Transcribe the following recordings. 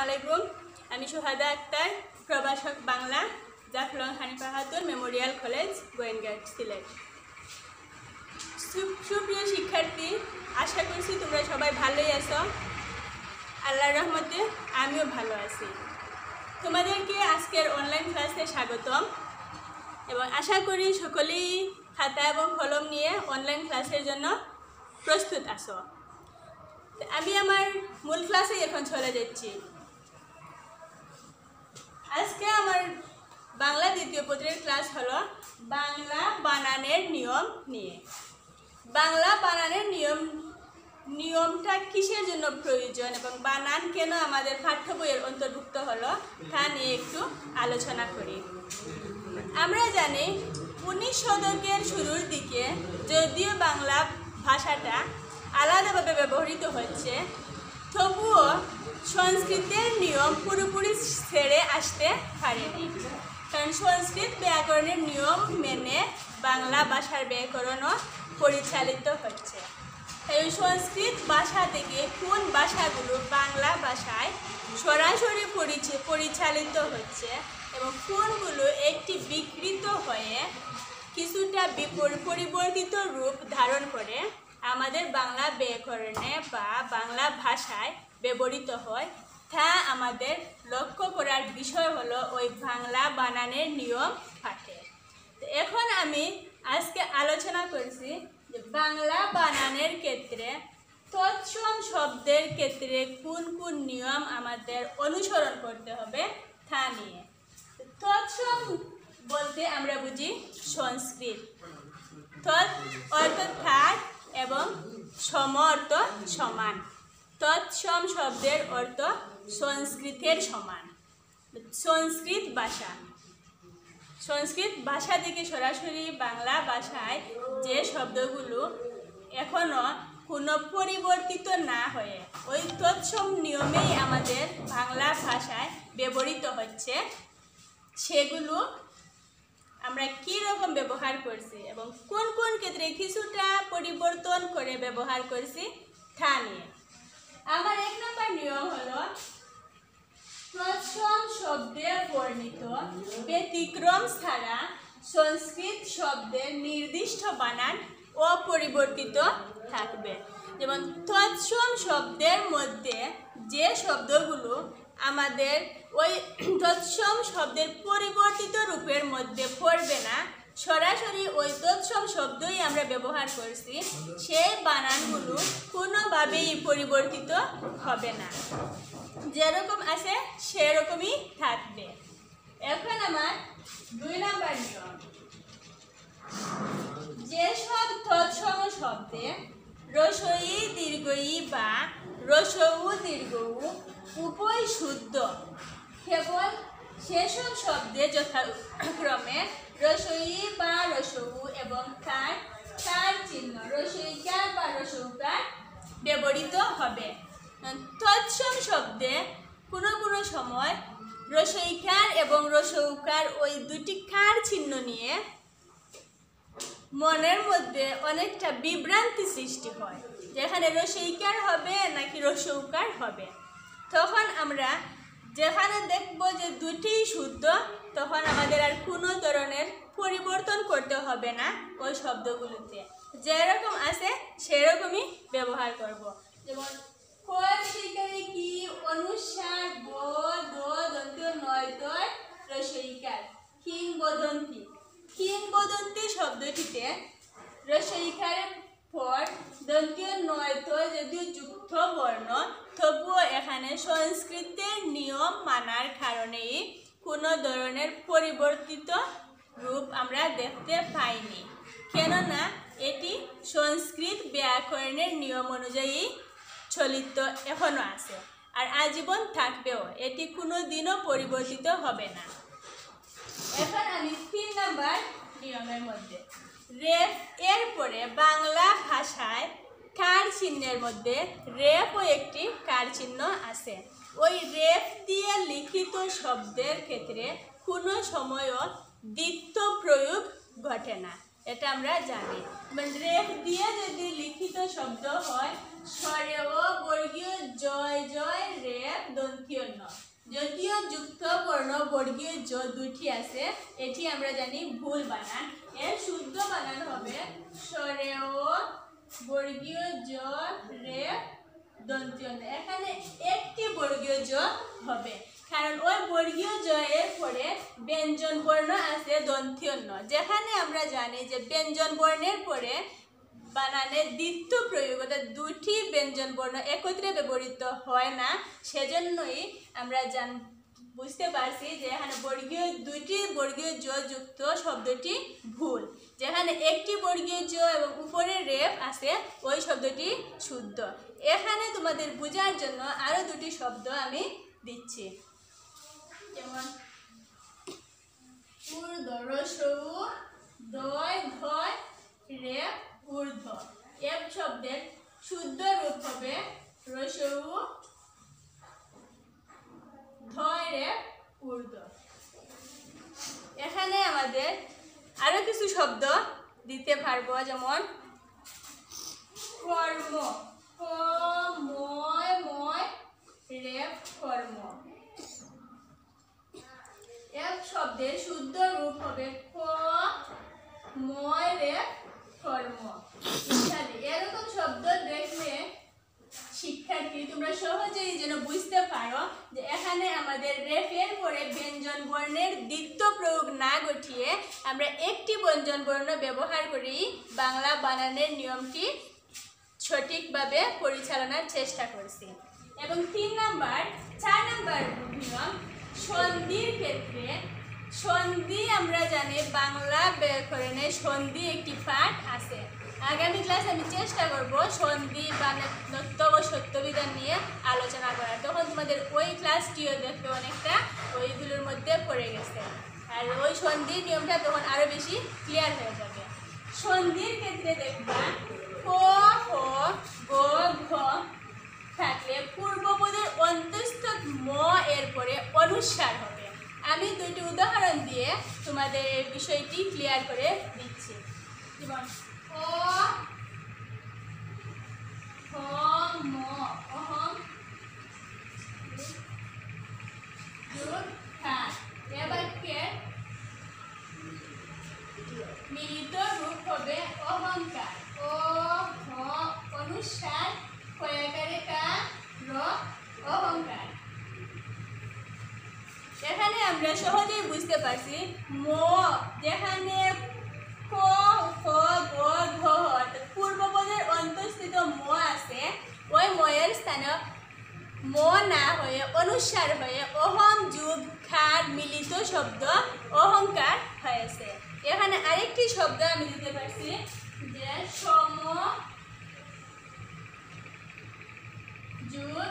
আলাইকুম। আমি সুহাদা আক্তার, প্রভাষক বাংলা, জাফলং হানিফা খাতুন মেমোরিয়াল কলেজ, গোয়েনঘাট, সিলেট। সুপ্রিয় শিক্ষার্থী, আশা করছি তোমরা সবাই ভালোই আছো। আল্লাহর রহমতে আমিও ভালো আছি। তোমাদেরকে আজকের অনলাইন ক্লাসে স্বাগতম এবং আশা করি সকলেই খাতা এবং কলম নিয়ে অনলাইন ক্লাসের জন্য প্রস্তুত আছো। আমি আমার মূল ক্লাসে এখন চলে যাচ্ছি। আজকে আমার বাংলা দ্বিতীয় পত্রের ক্লাস হলো বাংলা বানানের নিয়ম নিয়ে। বাংলা বানানের নিয়মটা কিসের জন্য প্রয়োজন এবং বানান কেন আমাদের পাঠ্য বইয়ের অন্তর্ভুক্ত হলো তা নিয়ে একটু আলোচনা করি। আমরা জানি 19 শতকের শুরুর দিকে যদিও বাংলা ভাষাটা আলাদাভাবে ব্যবহৃত হচ্ছে, তবুও সংস্কৃতের নিয়ম পুরোপুরি ছেড়ে আসতে পারেনি। কারণ সংস্কৃত ব্যাকরণের নিয়ম মেনে বাংলা ভাষার ব্যাকরণও পরিচালিত হচ্ছে। এই সংস্কৃত ভাষা থেকে কোন ভাষাগুলো বাংলা ভাষায় সরাসরি পরিচালিত হচ্ছে এবং কোনগুলো একটি বিকৃত হয়ে কিছুটা পরিবর্তিত রূপ ধারণ করে আমাদের বাংলা ব্যাকরণে বা বাংলা ভাষায় ব্যবহৃত হয়, তা আমাদের লক্ষ্য করার বিষয় হলো ওই বাংলা বানানের নিয়ম পাঠে। এখন আমি আজকে আলোচনা করছি যে বাংলা বানানের ক্ষেত্রে তৎসম শব্দের ক্ষেত্রে কোন কোন নিয়ম আমাদের অনুসরণ করতে হবে তা নিয়ে। তৎসম বলতে আমরা বুঝি সংস্কৃত। তৎ অর্থ থাক এবং সম অর্থ সমান। তৎসম শব্দের অর্থ সংস্কৃতের সমান। সংস্কৃত ভাষা, সংস্কৃত ভাষা থেকে সরাসরি বাংলা ভাষায় যে শব্দগুলো এখনো কোনো পরিবর্তিত না হয়ে ওই তৎসম নিয়মেই আমাদের বাংলা ভাষায় ব্যবহৃত হচ্ছে, সেগুলো আমরা কী রকম ব্যবহার করছি এবং কোন কোন ক্ষেত্রে কিছুটা পরিবর্তন করে ব্যবহার করছি তা নিয়ে। আমার 1 নম্বর নিয়ম হলো তৎসম শব্দে বর্ণিত ব্যতিক্রম ছাড়া সংস্কৃত শব্দের নির্দিষ্ট বানান অপরিবর্তিত থাকবে। যেমন তৎসম শব্দের মধ্যে যে শব্দগুলো আমাদের ওই তৎসম শব্দের পরিবর্তিত রূপের মধ্যে পড়বে না, সরাসরি ওই তৎসম শব্দই আমরা ব্যবহার করছি, সেই বানানগুলো কোনোভাবেই পরিবর্তিত হবে না, যেরকম আছে সেরকমই থাকবে। এখন আমার 2 নম্বর নিয়ম, যেসব তৎসম শব্দে রসই দীর্ঘই বা রসউ দীর্ঘউ উভয় শুদ্ধ, কেবল সেসব শব্দে যথাক্রমে রসই বা রসউ এবং তার চিহ্ন রসইকার বা রসৌকার ব্যবহৃত হবে। তৎসম শব্দে কোনো কোনো সময় রসইকার এবং রসৌকার ওই দুটি কার চিহ্ন নিয়ে মনের মধ্যে অনেকটা বিভ্রান্তি সৃষ্টি হয়, যেখানে রসইকার হবে নাকি রসৌকার হবে। তখন আমরা যেখানে দেখব যে দুটিই শুদ্ধ, তখন আমাদের আর কোনো ধরনের পরিবর্তন করতে হবে না, ওই শব্দগুলোতে যেরকম আছে সেরকমই ব্যবহার করব। যেমন কি অনুসার ব দ দন্ত নয় তয় রসইকার কিংবদন্তি। কিংবদন্তি শব্দটিতে রসইকারের পর দন্তীয় নয় তো যদিও যুক্ত বর্ণ, তবুও এখানে সংস্কৃতের নিয়ম মানার কারণেই কোনো ধরনের পরিবর্তিত রূপ আমরা দেখতে পাইনি, কেননা এটি সংস্কৃত ব্যাকরণের নিয়ম অনুযায়ী চলিত এখনো আছে আর আজীবন থাকবেও, এটি কোনো দিনও পরিবর্তিত হবে না। এখন আমি 3 নম্বর নিয়মের মধ্যে রেফ এর পরে বাংলা ভাষায় কার চিহ্নের মধ্যে রেফও একটি কার চিহ্ন আছে। ওই রেফ দিয়ে লিখিত শব্দের ক্ষেত্রে কোনো সময়ও দ্বিত্ব প্রয়োগ ঘটে না, এটা আমরা জানি। রেফ দিয়ে যদি লিখিত শব্দ হয় স্বরে ও বর্গীয় জয় জয় রেফ দন্তীয় ন। যদিও যুক্ত বর্ণ বর্গীয় জ দুটি আছে, এটি আমরা জানি ভুল বানান। এর শুদ্ধ বানান হবে স্বরে ও বর্গীয় জ রেফ দন্তীয় ন। এখানে একটি বর্গীয় জ হবে, কারণ ওই বর্গীয় জ এর পরে ব্যঞ্জন বর্ণ আছে দন্তীয় ন। যেখানে আমরা জানি যে ব্যঞ্জন বর্ণের পরে বানানের দ্বিতীয় প্রয়োগ অর্থাৎ দুটি ব্যঞ্জন বর্ণ একত্রে ব্যবহৃত হয় না, সেজন্যই আমরা বুঝতে পারছি যে এখানে দুইটি বর্গীয় জ যুক্ত শব্দটি ভুল। যেখানে একটি বর্গীয় জ এবং উপরে রেফ আছে ওই শব্দটি শুদ্ধ। এখানে তোমাদের বোঝার জন্য আরো দুটি শব্দ আমি দিচ্ছি, যেমন ঊর্ধ্ব রসৌ দয় ধয় রেফ ঊর্ধ্ব। এব শব্দের শুদ্ধ রূপ হবে রসৌ ধয় রেফ ঊর্ধ্ব। এখানে আমাদের আরো কিছু শব্দ দিতে পারবো, যেমন কর্ম ময় ময় রেফ কর্ম। এব শব্দের শুদ্ধ রূপ হবে ক ময় রেফ কর্ম ইত্যাদি। এরকম শব্দ দেখলে শিক্ষার্থী তোমরা সহজেই যেন বুঝতে পারো যে এখানে আমাদের রেফের পরে ব্যঞ্জন বর্ণের দ্বিতীয় প্রয়োগ না ঘটিয়ে আমরা একটি ব্যঞ্জন বর্ণ ব্যবহার করি বাংলা বানানের নিয়মটি সঠিকভাবে পরিচালনার চেষ্টা করছি। এবং 4 নাম্বার নিয়ম সন্ধির ক্ষেত্রে। সন্ধি আমরা জানি বাংলা ব্যাকরণে সন্ধি একটি পাঠ আছে। আগামী ক্লাস আমি চেষ্টা করব সন্ধি বানানত্ব ও সত্যবিধান নিয়ে আলোচনা করার, তখন তোমাদের ওই ক্লাসটিও দেখবে অনেকটা ওইগুলোর মধ্যে পড়ে গেছে, আর ওই সন্ধির নিয়মটা তখন আরো বেশি ক্লিয়ার হয়ে যাবে। সন্ধির ক্ষেত্রে দেখবা ক খ গ ঘ থাকলে পূর্বপদের অন্তঃস্থ ম এর পরে অনুস্বার হবে। আমি দুইটি উদাহরণ দিয়ে তোমাদের এই বিষয়টি ক্লিয়ার করে দিচ্ছি, যেমন অ হ ম অহম এ বাক্যের মিলিত রূপ হবে অহংকার। ও হ অনুস্বার কয়াকারে কা র অহংকার। এখানে আমরা সহজেই বুঝতে পারছি ম যেখানে ক খ গ ঘ অর্থাৎ পূর্বপদের অন্তঃস্থিত ম আছে, ওই ময়ের স্থানে ম না হয়ে অনুস্বার হয়ে অহম যুগ খার মিলিত শব্দ অহংকার হয়েছে। এখানে আরেকটি শব্দ আমি দিতে পারছি যে সম যুগ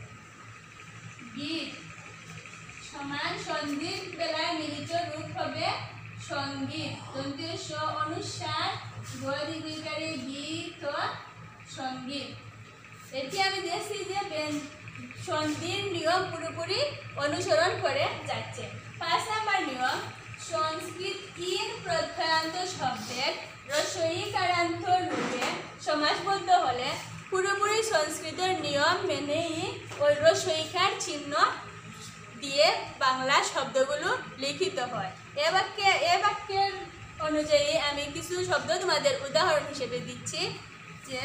গীত সমান সন্ধির বেলায় মিলিত রূপ হবে সঙ্গীত। দন্তীয় স অনুস্বার গীকারী গীত সঙ্গীত। এটি আমি দেখছি যে সন্ধির নিয়ম পুরোপুরি অনুসরণ করে যাচ্ছে। 5 নাম্বার নিয়ম সংস্কৃত ইন প্রত্যয়ান্ত শব্দের রসইকারান্ত রূপে সমাসবদ্ধ হলে পুরোপুরি সংস্কৃতের নিয়ম মেনেই ওই রসইকার চিহ্ন দিয়ে বাংলা শব্দগুলো লিখিত হয়। এ বাক্যের অনুযায়ী আমি কিছু শব্দ তোমাদের উদাহরণ হিসেবে দিচ্ছি, যে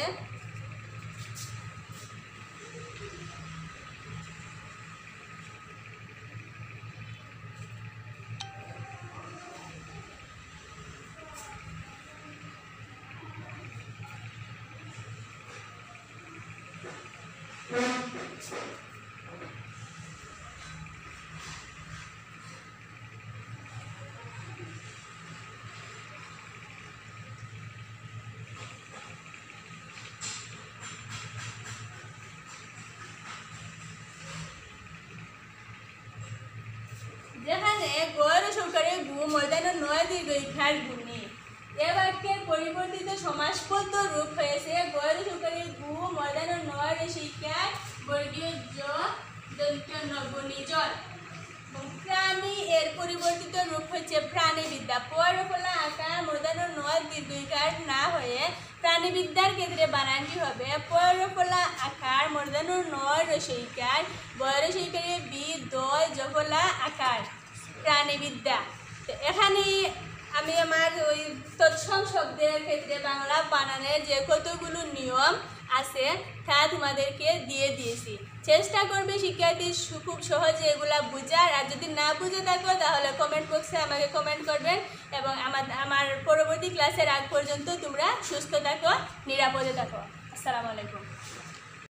যেখানে গড় সরকারে গু ময়দান নয় দীর্ঘার গুণী। এ বাক্যের পরিবর্তিত সমাসবদ্ধ রূপ হয়েছে গড় সরকারে গু ময়দান নয় শিক্ষার বর্গীয় জ দন্ত্য নগুণী জল। প্রাণী এর পরিবর্তিত রূপ হচ্ছে প্রাণীবিদ্যা। পয়রফলা আকার মূর্ধন্য নয় দীর্ঘিকার না হয়ে প্রাণীবিদ্যার ক্ষেত্রে বানানটি হবে পয়রফলা আকার মূর্ধন্য নয় রসইকার বয়রসইকারে বি দয় জফলা আকার প্রাণীবিদ্যা। তো এখানে আমি আমার ওই তৎসম শব্দের ক্ষেত্রে বাংলা বানানের যে কতগুলো নিয়ম আছে তা তোমাদেরকে দিয়ে দিয়েছি। চেষ্টা করবে শিক্ষার্থী খুব সহজে এগুলা বোঝার, আর যদি না বুঝে থাকো তাহলে কমেন্ট বক্সে আমাকে কমেন্ট করবেন এবং আমার পরবর্তী ক্লাসের আগ পর্যন্ত তোমরা সুস্থ থাকো, নিরাপদে থাকো। আসসালামু আলাইকুম।